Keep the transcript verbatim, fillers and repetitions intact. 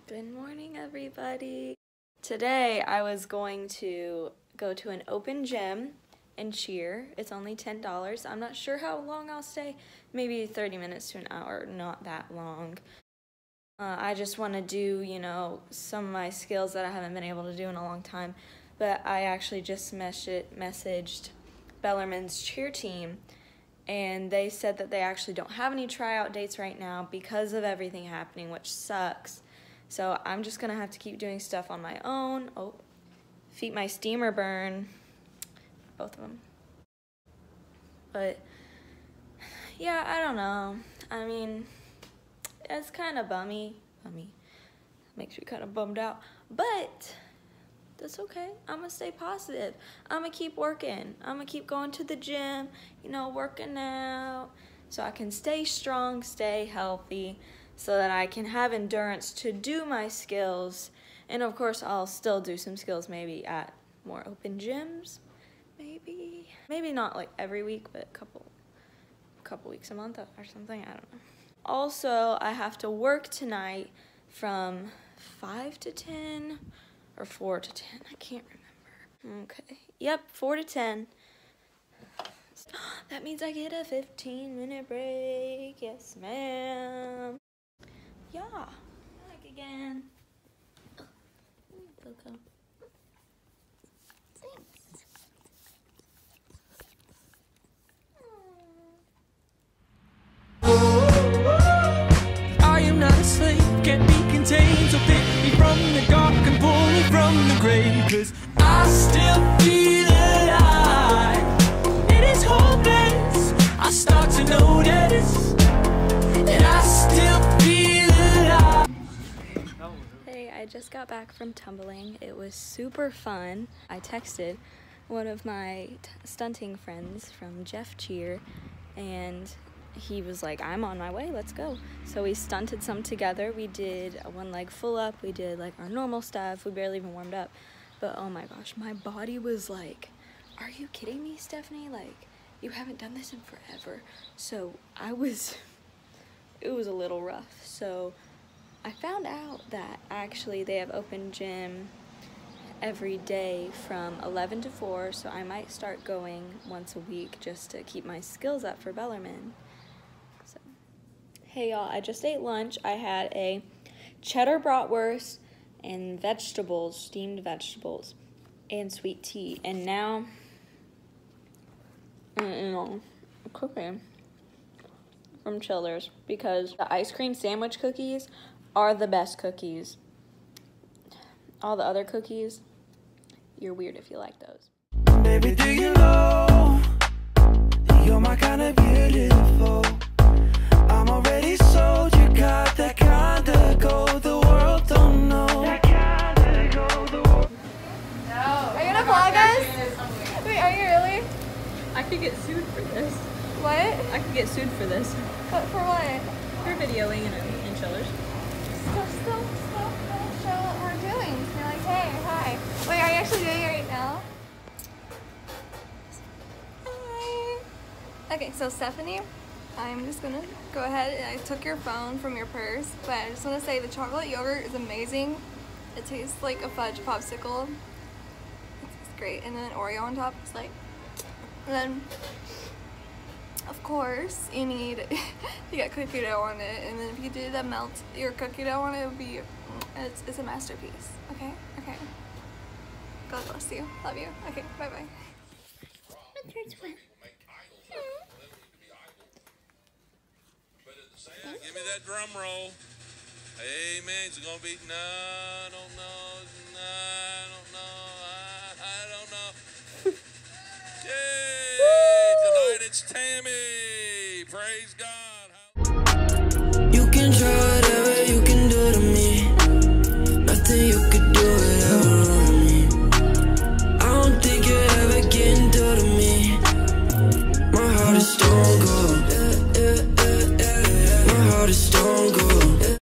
Good morning, everybody. Today I was going to go to an open gym and cheer. It's only ten dollars. I'm not sure how long I'll stay. Maybe thirty minutes to an hour, not that long. Uh, I just want to do, you know, some of my skills that I haven't been able to do in a long time. But I actually just mes- messaged Bellarmine's cheer team, and they said that they actually don't have any tryout dates right now because of everything happening, which sucks. So I'm just gonna have to keep doing stuff on my own. Oh, feet my steamer burn, both of them. But yeah, I don't know. I mean, it's kind of bummy, bummy. Makes me kind of bummed out, but that's okay. I'm gonna stay positive. I'm gonna keep working. I'm gonna keep going to the gym, you know, working out, so I can stay strong, stay healthy, so that I can have endurance to do my skills. And of course, I'll still do some skills maybe at more open gyms, maybe. Maybe not like every week, but a couple, couple weeks a month or something, I don't know. Also, I have to work tonight from five to ten or four to ten, I can't remember. Okay, yep, four to ten. That means I get a fifteen minute break, yes ma'am. Yeah, back again. Oh, welcome. Thanks. I am not a slave, can't be contained, so pick me from the dark and pull me from the grave, 'cause I still feel alive. It is hopeless, I start to notice that I still feel alive. Hey, I just got back from tumbling. It was super fun. I texted one of my t stunting friends from Jeff Cheer, and he was like, I'm on my way, let's go. So we stunted some together. We did a one leg full up. We did like our normal stuff. We barely even warmed up. But oh my gosh, my body was like, are you kidding me, Stephanie? Like, you haven't done this in forever. So I was, it was a little rough. So I found out that actually they have open gym every day from eleven to four. So I might start going once a week just to keep my skills up for Bellarmine. So, hey y'all, I just ate lunch. I had a cheddar bratwurst and vegetables, steamed vegetables, and sweet tea. And now, you know, cooking from Childers, because the ice cream sandwich cookies are the best cookies. All the other cookies, you're weird if you like those. Baby, do you know you're my kind of beautiful? I'm already sold, you got that kind of gold the world don't know. That kind of gold the world. No. Are you gonna vlog us? Wait, are you really? I could get sued for this. What? I could get sued for this. But for what? For videoing in, in Childers. Still, still, still gonna show what we're doing. You're like, hey, hi. Wait, are you actually doing it right now? Hi. Okay, so Stephanie, I'm just gonna go ahead and I took your phone from your purse, but I just wanna say the chocolate yogurt is amazing. It tastes like a fudge popsicle. It's great. And then Oreo on top is like, and then of course you need, you got cookie dough on it, and then if you do the melt your cookie dough on it, it would be, it's, it's a masterpiece. Okay, okay. God bless you. Love you. Okay, bye bye. Give me that drum roll. Amen. It's gonna be none, oh no, none.